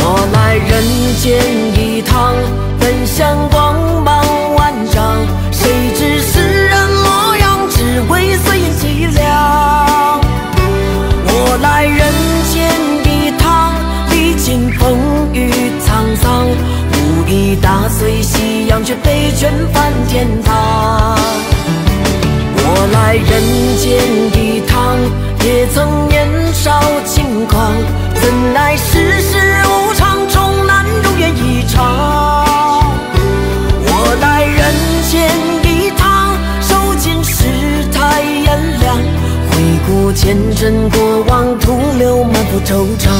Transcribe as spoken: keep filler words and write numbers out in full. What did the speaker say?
我来人间一趟，本想光芒万丈，谁知世人模样，只为碎银几两。我来人间一趟，历经风雨沧桑，无意打碎夕阳，却被卷返天堂。我来人间一趟，也曾年少轻狂，怎奈世事无常，终难如愿以偿。我来人间一趟，受尽世态炎凉，回顾前尘过往，徒留满腹惆怅。